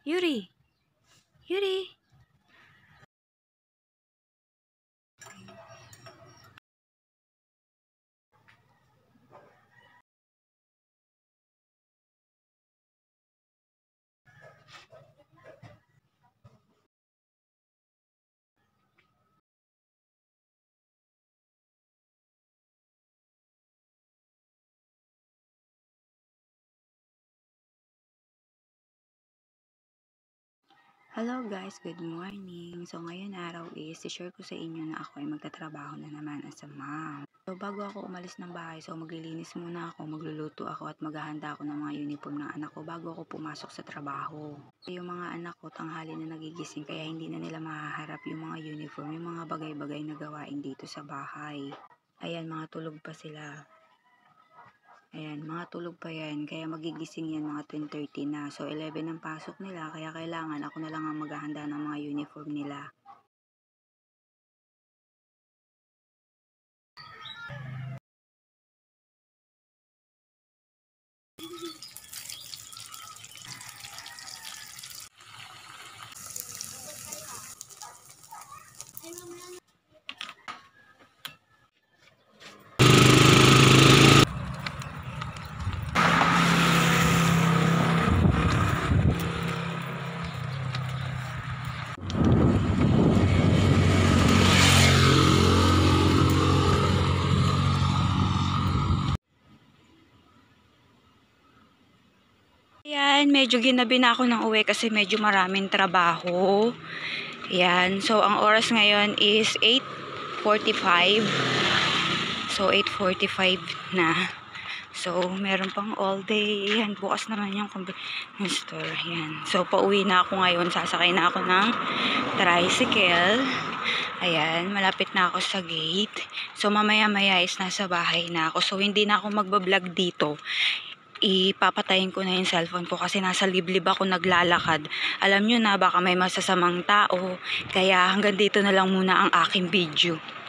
Yuri! Yuri! Hello guys, good morning. So ngayon araw is i-share ko sa inyo na ako ay magtatrabaho na naman as a mom. So bago ako umalis ng bahay, so maglilinis muna ako, magluluto ako at maghahanda ako ng mga uniform ng anak ko bago ako pumasok sa trabaho. Yung mga anak ko tanghali na nagigising kaya hindi na nila mahaharap yung mga uniform, yung mga bagay-bagay na gawain dito sa bahay. Ayan, mga tulog pa sila. Ayan, mga tulog pa yan. Kaya magigising yan mga 10:30 na. So, 11 ang pasok nila. Kaya kailangan ako na lang ang maghahanda ng mga uniform nila. Ayan, medyo ginabi na ako ng uwi kasi medyo maraming trabaho. Ayan, so ang oras ngayon is 8:45. So, 8:45 na. So, meron pang all day. Ayan, bukas naman yung store. Ayan. So, pauwi na ako ngayon. Sasakay na ako ng tricycle. Ayan, malapit na ako sa gate. So, mamaya-maya is nasa bahay na ako. So, hindi na ako magbablog dito. Ipapatayin ko na yung cellphone ko kasi nasa liblib ako naglalakad. Alam nyo na, baka may masasamang tao. Kaya hanggang dito na lang muna ang aking video.